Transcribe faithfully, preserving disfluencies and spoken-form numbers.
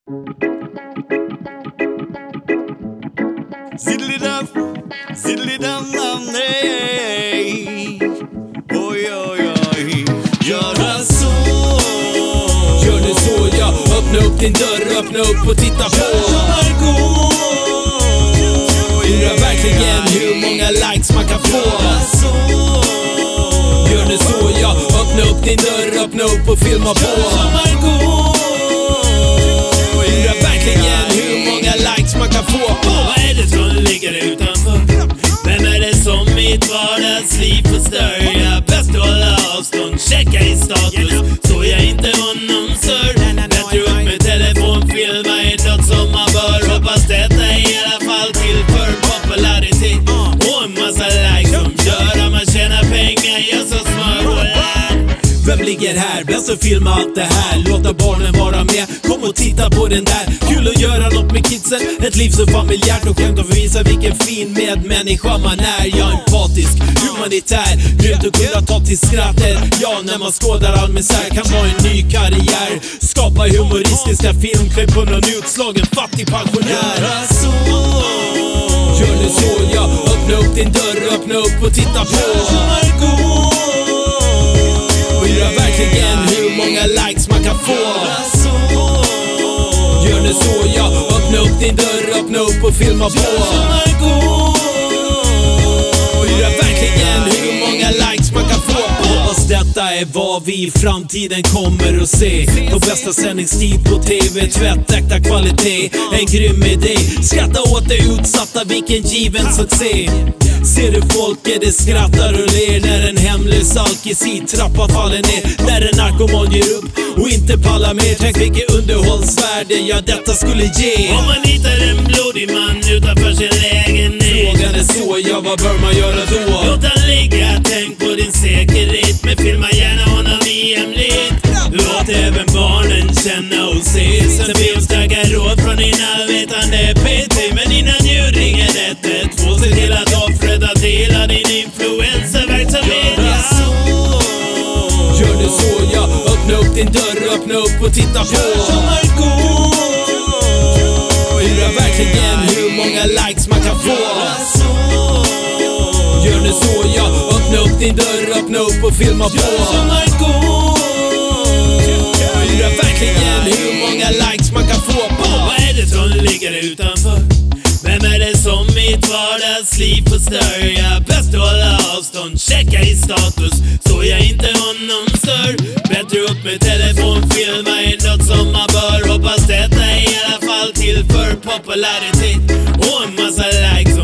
Ziddly-dum, ziddly-dum-dum, nej. Oj, oj, oj. Göra så. Gör det så, ja. Öppna upp din dörr, öppna upp och titta på. Margaux. Undrar verkligen hur många likes man kan få. Gör det så, ja. Öppna upp din dörr, öppna upp och filma på. Undrar verkligen hur många likes man kan få. Vad är det som ligger utanför? Vem är det som mitt vardagsliv förstör? Jag bäst hålla avstånd, checka i status så jag inte honom stör. Bättre upp med telefon, filma i något som man bör. Hoppas detta i alla fall tillför popularitet och en massa likes som gör att man tjänar pengar. Jag så smör. Vem ligger här? Bäst att filma allt det här. Låta barnen vara med. Kom och titta på den där. Kul att göra något med kidsen. Ett liv så familjärt och skönt att visa vilken fin medmänniska man är. Jag är empatisk, humanitär. Grymt att kunna ta till skrattet. Ja, när man skådar all misär kan vara en ny karriär. Skapa humoristiska filmklipp på någon utslagen fattig pensionär. Gör det så, ja. Öppna upp din dörr, öppna upp och titta på. Undrar verkligen hur många likes man kan få. Gör det så, ja. Öppna upp din dörr, öppna upp och filma på. Undrar verkligen hur många likes man kan få. Hoppas detta är vad vi i framtiden kommer att se. På bästa sändningstid på tv, tvättäkta kvalitet. En grym idé, skratta åt det utsatta, vilken given succé. Ser du folket, det skrattar och ler när en hemlös alkis i trappa faller ner. När en narkoman ger upp och inte pallar mer. Tänk vilket underhållsvärde, ja detta skulle ge. Om man hittar en blodig man utanför sin lägenhet. Frågan är så, ja vad bör man göra då? Låt han ligga, tänk på din säkerhet. Men filma gärna honom i hemlighet. Låt även barnen känna och se. Sen finns starka råd från din allvetande P T. Men innan du ringer ett ett två, se till att offret att dela din influencerverksamhet. Gör det så, ja. Öppna upp din dörr, öppna upp och titta på. Undrar verkligen hur många likes man kan få. Gör det så, ja. Öppna upp din dörr, öppna upp och filma på. Undrar verkligen hur många likes man kan få. Vad är det som ligger utanför? Vem är det som mitt vardagsliv förstör? Jag bäst hålla avstånd, checka i status så jag inte honom stör. Bättre upp med telefon, filma i något som man bör. Hoppas detta i alla fall tillför popularitet och en massa likes